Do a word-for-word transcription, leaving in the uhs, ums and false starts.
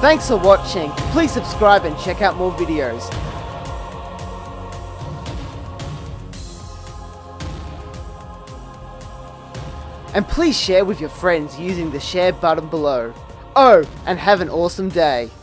Thanks for watching. Please subscribe and check out more videos. And please share with your friends using the share button below. Oh, and have an awesome day.